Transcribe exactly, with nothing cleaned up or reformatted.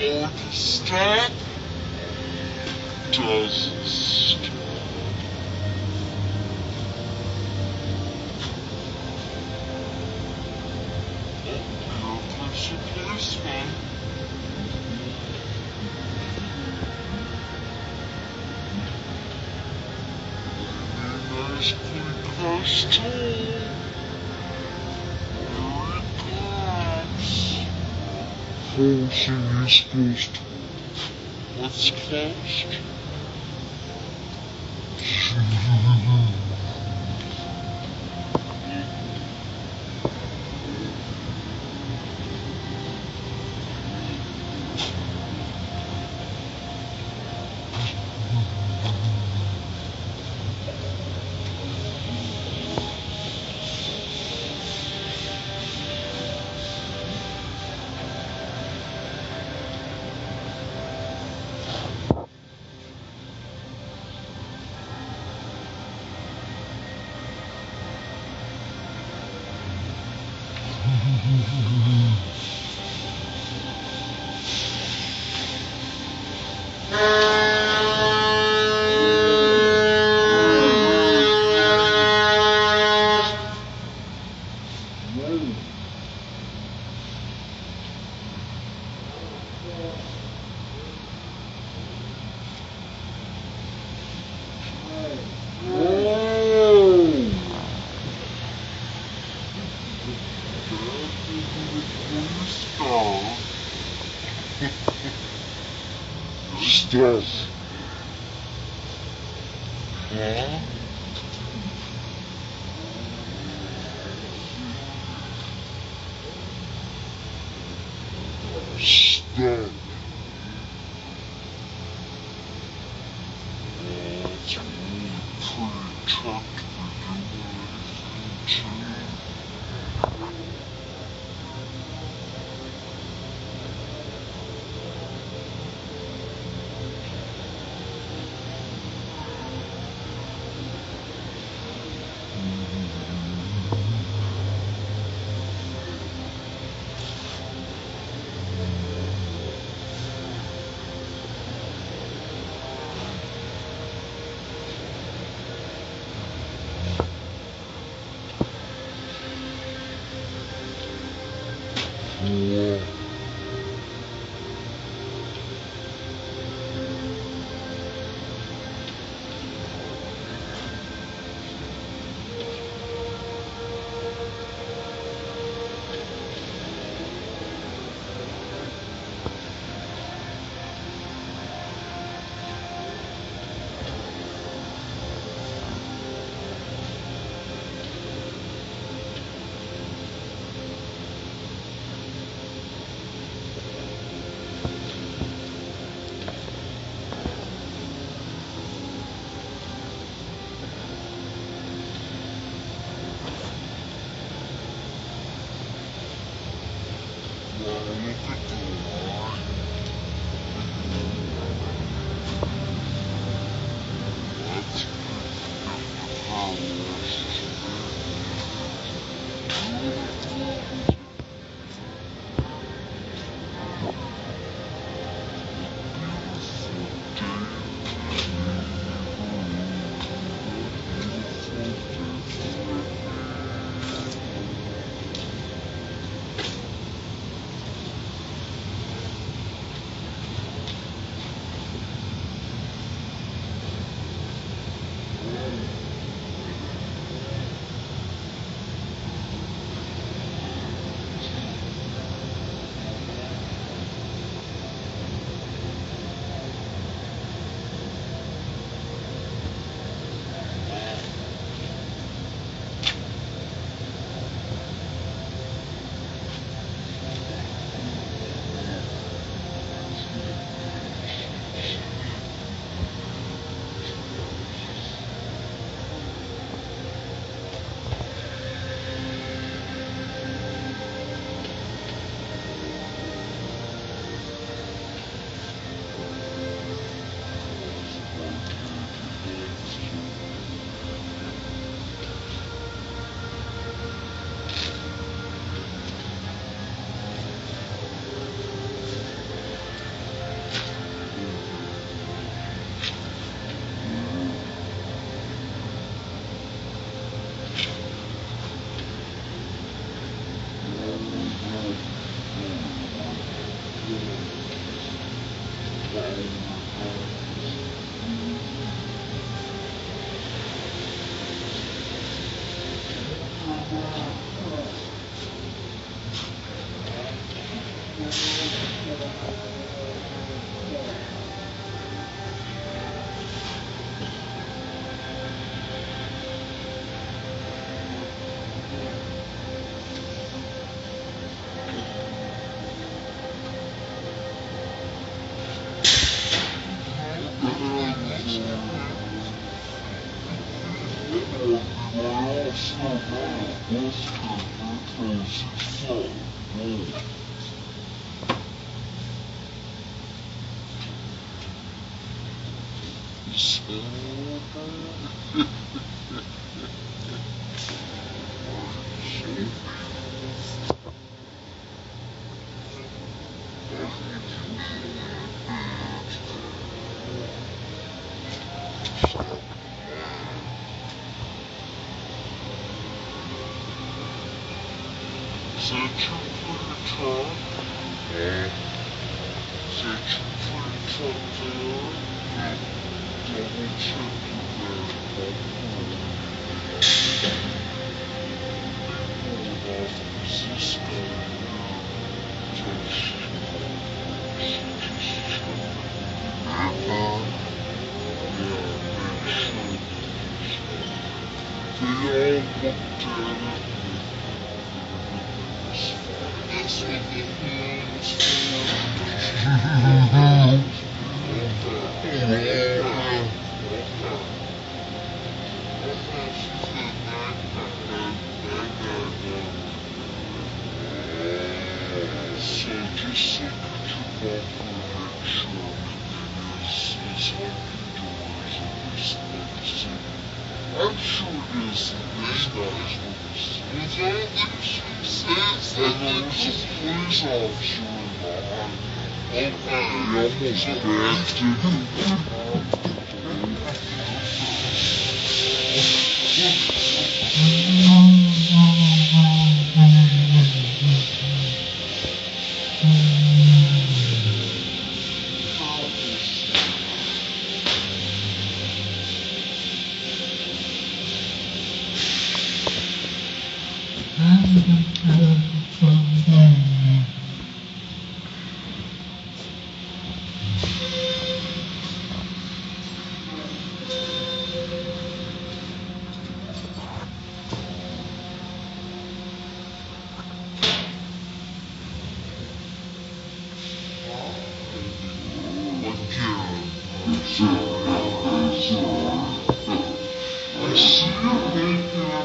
to stop, doesn't stop. Oh, here comes the policeman. Very nice clean house too. Holes in his ghost. What's closed? Stuff. Huh? Stuff. Oh, it's really pretty tough to be doing anything too. Yeah. Searching for your truck. Yeah. Searching for your truck there. Yeah. Double check your verified. Hold off because this guy here just, she just checked everything. Yeah, make sure that they all looked at it. That's what the hell is So just look at your bumper and make sure everything is, is hunky-dory in this place. I'm sure it is in these guys' books. With all these success, and there was a police officer in behind me. Okay, he almost I see you making